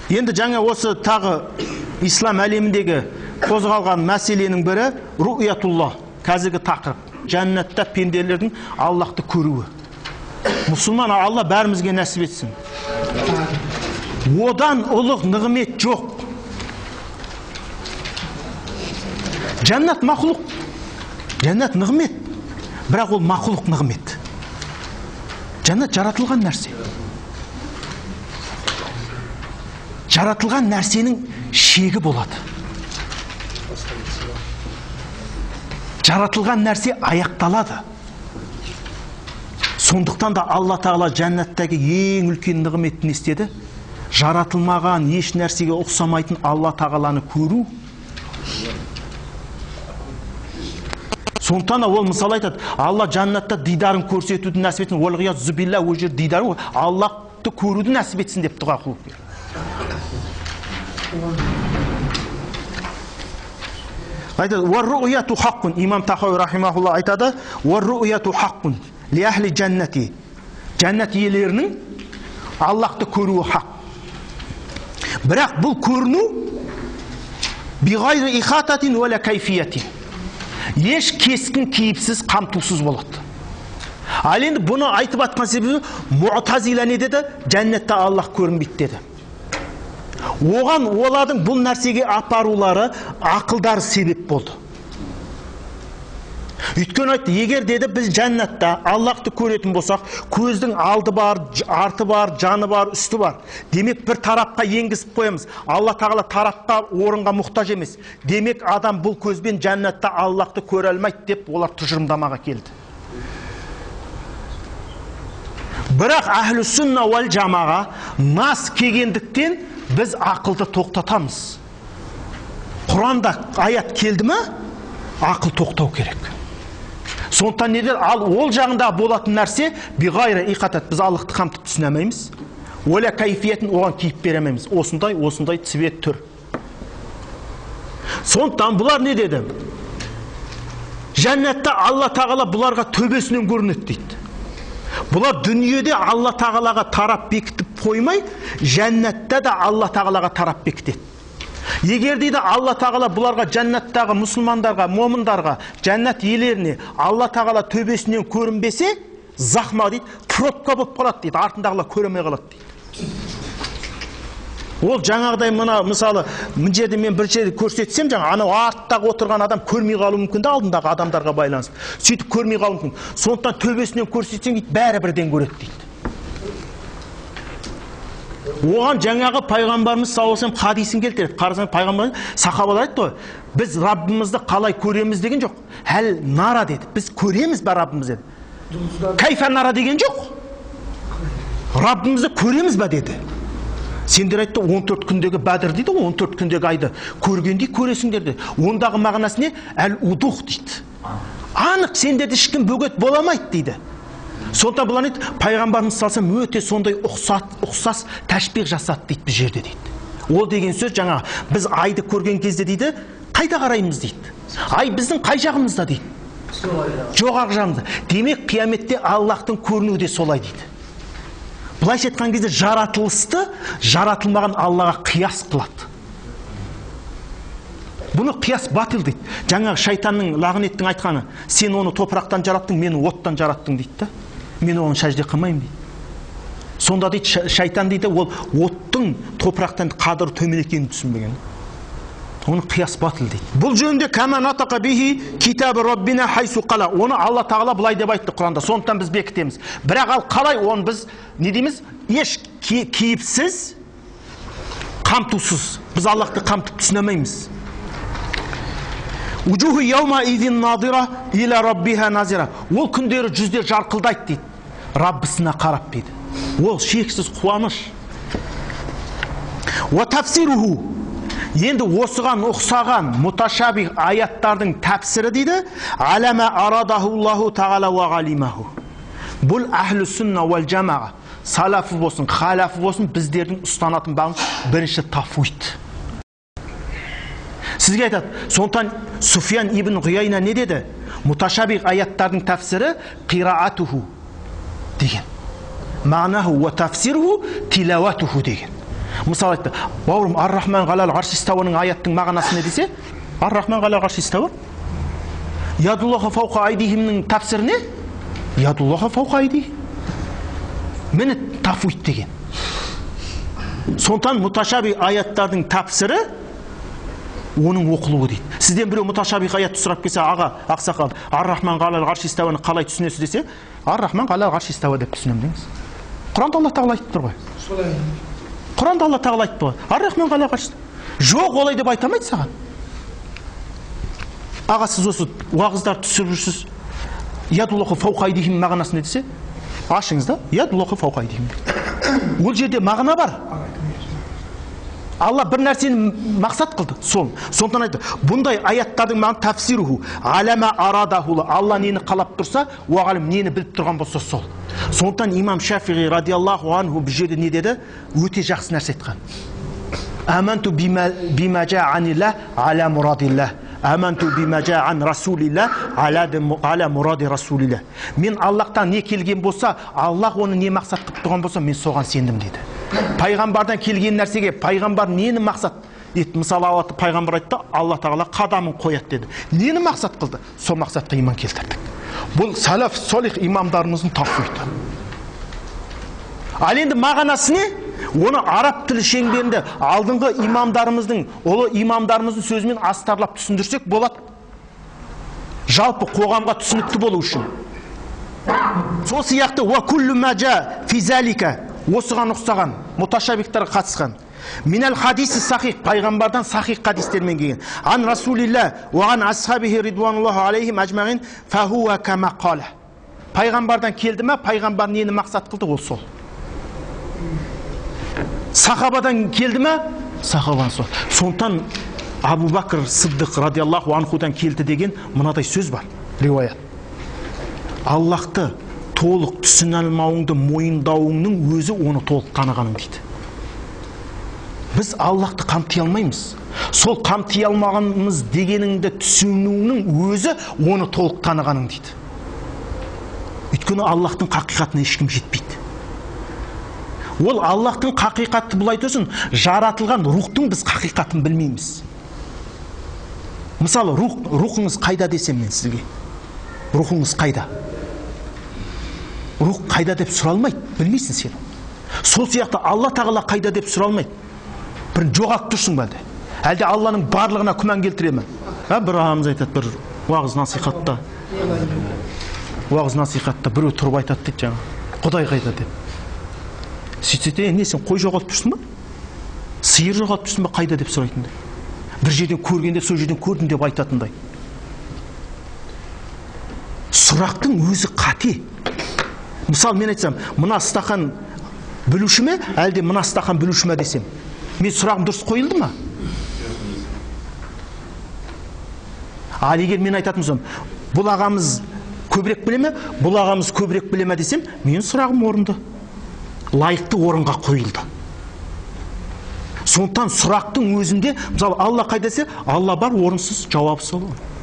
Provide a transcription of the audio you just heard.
Енді жаңа осы тағы ислам әлеміндегі қозғалған мәселенің бірі ру'ятулла, қазіргі тақырып. Жәннатта пенделердің Аллахты көруі. Мұсылман, Алла бәрімізге нәсіп етсін. Одан ұлық нығмет жоқ. Жәннат мақұлық, жәннат нығмет, бірақ ол мақұлық нығмет. Жәннат жаратылған нәрсе. Жаратылған нәрсенің шегі болады. Жаратылған нәрсе аяқталады. Сондықтан да Алла Тағала жәннаттағы ең үлкен нығметін істеді. Жаратылмаған еш нәрсеге ұқсамайтын Алла Тағаланы көру. Сондықтан ол мысалы айтады, Алла жәннатта дидарын көрсетуді нәсіп етсін. Уалғият зубилла, ол жер дидарын, Аллахты көруді нәсіп етсін деп дұға қылып. Айтады, уар-ру'яту хаққун. Имам Тахауи рахимахулла айтады, уар-ру'яту хаққун ли ахли жәннати. Жәннат иелерінің Аллахты көруі хақ. Бірақ бұл көріну биғайры ихататин уәлә кайфиятин. Еш кескін кейіпсіз, қамтусыз болады. Ал енді бұны айтып атқан себебі Муътазила не деді? Жәннатта Аллах көрінбейді деді. Оған олардың бұл нәрсеге апарулары ақылдары себеп болды. Өйткені айтты, егер деді біз жәннатта Аллахты көретін болсақ, көздің алды бар, арты бар, жаны бар, үсті бар. Демек бір тарапқа енгізіп қоямыз. Алла Тағала тарапқа орынға мұқтаж емес. Демек адам бұл көзбен жәннатта Аллахты көре алмайды деп олар тұжырымдамаға келді. Бірақ әхлі сүнна уәл жамаға нас келгендіктен біз ақылды тоқтатамыз. Құранда аят келді ме? Ақыл тоқтау керек. Сондықтан недер, ол жағында болатын нәрсе биғайры иқатат, біз Аллахты қамтып түсінемейміз. Оля кайфиетін оған кейіп беремейміз. Осындай цвет түр. Сондықтан бұлар не деді? Жәннатта Алла Тағала бұларға төбесінен көрінеді дейді. Бұлар дүниеде Алла Тағалаға тарап бекітіп қоймай, жәннатта да Алла Тағалаға тарап бекітеді. Егер дейді Алла Тағала бұларға жәннаттағы мұсылмандарға, момындарға, жәннат иелеріне Алла Тағала төбесінен көрінбесе, захма дейді, пробка болып қалады дейді, артындағылар көремей қалады дейді. Ол жаңағыдай мына мысалы мына жерде мен бір жерде көрсетсем, жаңа анау арттағы отырған адам көрмей қалуы мүмкін де алдындағы адамдарға байланысты. Сөйтіп көрмей қалуы мүмкін. Сондықтан төбесінен көрсетсең дейді, бәрі бірден көреді дейді. Оған жаңағы пайғамбарымыз саллаллаху алейхи хадисін келтіреді. Қарасаң пайғамбарымыз сахабалар айтты ғой, біз Раббымызды қалай көреміз деген жоқ. Әл нара деді. Біз көреміз бе Раббымыз деді. Кайфа нара деген жоқ. Раббымызды көреміз бе деді. Сендер айтты 14 күндегі Бәдір дейді, 14 күндегі айды көргендей көресіңдер деді. Ондағы мағынасы не? Әл-удух дейді. Анық сендерді ешкім бөгет боламайды дейді. Сонда бұлар дейді, пайғамбарымыз салсам өте сондай ұқсас тәшбих жасады дейді бұл жерде дейді. Ол деген сөз жаңа біз айды көрген кезде дейді, қайда қараймыз дейді. Ай біздің қай жағымызда дейді. Жоғарғы жағымызда. Демек қияметте Аллахтың көрінуі де солай дейді. Бұлайша айтқан кезде жаратылысты жаратылмаған Аллаға қияс қылады. Бұны қияс батыл дейді. Жаңағы шайтанның, лағнеттің айтқаны, сен оны топырақтан жараттың, мені оттан жараттың дейді. Мен оны сәжде қылмаймын дейді. Сонда дейді шайтан дейді, ол оттың топырақтан қадірі төмен екенін түсінбеген. Оны қияс батыл дейді. Бұл жөнінде кама натақа бихи китабы Раббина хайсу қала. Оны Алла Тағала былай деп айтты Құранда. Сондықтан біз бекітеміз. Бірақ ал қалай оны біз не дейміз? Еш кейіпсіз, қамтусыз. Біз Аллахты қамтып түсінемейміз. Уджуху яума идин надира иля раббиха назира. Ол күндері жүздер жарқылдайды дейді. Раббысына қарап дейді. Ол шексіз қуаныш. Ва тафсируху. Енді осыған ұқсаған муташабих аяттардың тәпсірі дейді, алама арадахуллаху тағала ва галимаху. Бұл әхлі сүнна уәл жамаға, салафы болсын, халафы болсын, біздердің ұстанатын бағымыз бірінші тафуид. Сізге айтады, сондықтан Суфиян ибн Ғуяйна не деді? Муташабих аяттардың тәпсірі қираатуху деген. Мағнаху ва тафсируху тилаватуху деген. Мысалы айтты, бауырым, ар-рахман ғалал ғарш истауаның аяттың мағынасы не десе, ар-рахман ғалал ғарш истауа. Ядуллаха фауқа айдихимнің тәпсірі не? Ядуллаха фауқа айдихим. Мені тафуит деген. Сондықтан муташаби аяттардың тәпсірі оның оқылуы дейді. Сізден біреу муташаби аятты сұрап келсе, аға, ақсақал, ар-рахман ғалал ғарш истауаны қалай түсінесіз десе, ар-рахман ғалал ғарш истауа деп түсінемін деңіз. Құранда Алла тағала айтып тұр ғой. Құранда Алла тағала айтып тұр ғой. Ар-рахман ғалал ғарш истауа. Жоқ, олай деп айтамайды саған. Аға, сіз осы уағыздар түсіріп жүрсіз. Ядуллаху фауқа айдихим мағынасы не десе, ашыңыз да, ядуллаху фауқа айдихим. Ол жерде мағына бар. Алла бір нәрсені мақсат қылды, сол. Сондықтан айтты, бұндай аяттардың мағына тафсируху, алама арадахулы, Алла нені қалап тұрса, оғалым нені біліп тұрған болса сол. Сондықтан имам Шафиғи радиаллаху анху бұл жерде не деді? Өте жақсы нәрсе айтқан. Аманту бима жа'анилла аля мұрадилла. Аманту бима жа'ан расулилла аля мұради расулилла. Мен Аллахтан не келген болса, Аллах оны не мақсат қылып тұрған болса, мен соған сендім деді. Пайғамбардан келген нәрсеге пайғамбар нені мақсат етті? Мысалы, пайғамбар айтты, Алла тағала қадамын қояды деді. Нені мақсат қылды? Сол мақсатқа иман келтірдік. Бұл салаф солих имамдарымыздың тафуиты. Ал енді мағынасы не? Оны араб тілі шеңберінде алдыңғы имамдарымыздың, ұлы имамдарымыздың сөзімен астарлап түсіндірсек болады. Жалпы қоғамға түсінікті болу үшін. Сол сияқты уа куллу маджа физалика, осыған ұқсаған муташабихтарға қатысқан. Минал хадиси сахих, пайғамбардан сахих хадистермен келген. Ан расулилла ва ан асхабихи ридвануллаху алейхим ажмаин фахуа кама қала. Пайғамбардан келді ме, пайғамбар нені мақсат қылды, ол сол. Сахабадан келді ме, сахабан сол. Сондықтан Абу Бакр Сиддиқ радиаллаху анхудан келді деген мынадай сөз бар, риуаят. Аллахты толық түсіне алмауыңды мойындауыңның өзі оны толық танығаның дейді. Біз Аллахты қамти алмаймыз. Сол қамти алмағанымыз дегеніңді түсінуінің өзі оны толық танығаның дейді. Өйткені Аллахтың қақиқатына ешкім жетпейді. Ол Аллахтың қақиқаты бұлай тұрсын, жаратылған рухтың біз қақиқатын білмейміз. Мысалы, рухыңыз қайда десем мен сізге. Рухыңыз қайда? Рух қайда деп сұралмайды, білмейсің сен. Сол сияқты Алла тағала қайда деп сұралмайды. Бір жоғалып тұрсың ба әлде? Әлде Алланың барлығына күмән келтіремін? Бір ағамыз айтады, бір уағыз насихатта біреу тұрып айтады дейді жаңа. Құдай қайда деп. Сөйтсе, не сен қой жоғалып тұрсың ба? Сиыр жоғалып тұрсың ба? Қайда деп сұрайтындай. Бір жерден көргенде сол жерден көрдім деп айтатындай. Сұрақтың өзі қате. Мысалы, мен айтсам, мына стақан білуші ме, әлде мына стақан білуші ме десем, мен сұрағым дұрыс қойылды ма? Ал егер мен айтатын болсам, бұл ағамыз көбірек біле ме, бұл ағамыз көбірек біле ме десем, мен сұрағым орынды. Лайықты орынға қойылды. Сондықтан сұрақтың өзінде, мысалы, Алла қайда десе, Алла бар, орынсыз жауабы сол.